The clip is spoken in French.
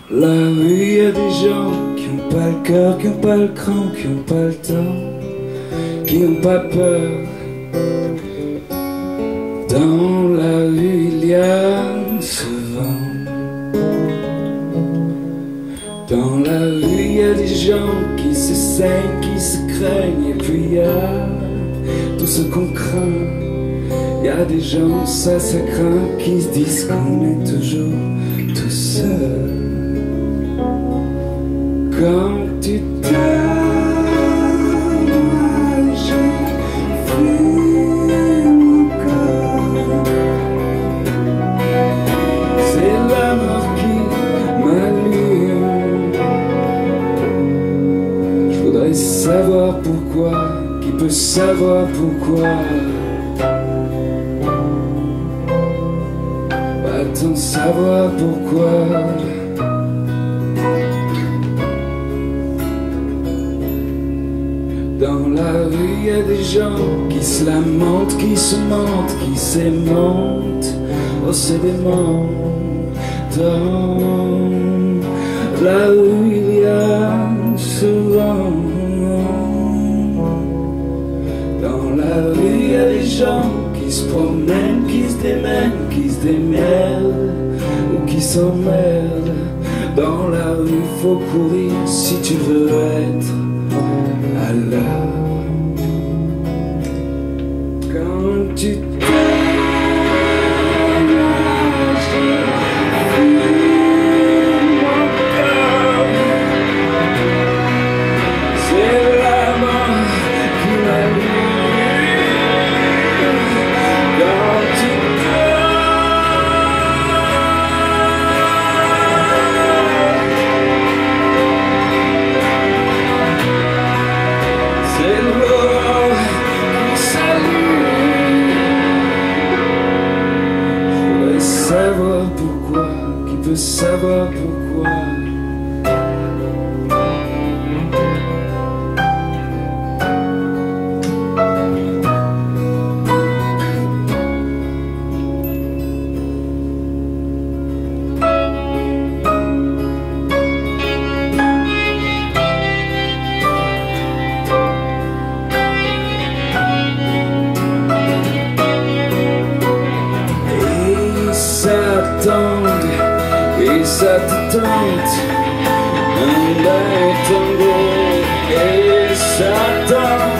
La rue, y a des gens qui ont pas le cœur, qui ont pas le cran, qui ont pas le temps, qui ont pas peur. Dans la rue, il y a ce vent. Dans la rue, il y a des gens qui se saignent, qui se craignent. Et puis il y a tout ce qu'on craint. Il y a des gens, ça craint, qui se disent qu'on est toujours tout seul. Quand tu t'aimes, je fume encore. C'est la mort qui m'allume. Je voudrais savoir pourquoi. Qui peut savoir pourquoi? Va-t-on savoir pourquoi? Dans la rue, y a des gens qui se lamentent, qui se mentent, qui s'aimentent. Oh, c'est dément. Dans la rue, il y a ce vent. Dans la rue, y a des gens qui se promènent, qui se démènent, qui se démêlent ou qui s'emmêlent. Dans la rue, faut courir si tu veux être à l'heure. Quand tu t'aimes, je fume mon cœur. C'est la mort qui m'allume. Quand tu savoir pourquoi, qui peut savoir pourquoi. Et ça te tente, un bain tombé, et ça tente.